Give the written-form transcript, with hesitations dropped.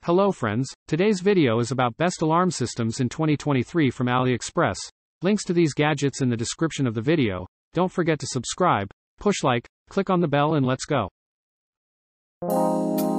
Hello friends, today's video is about best alarm systems in 2023 from Aliexpress. Links to these gadgets in the description of the video. Don't forget to subscribe, push like, click on the bell and let's go.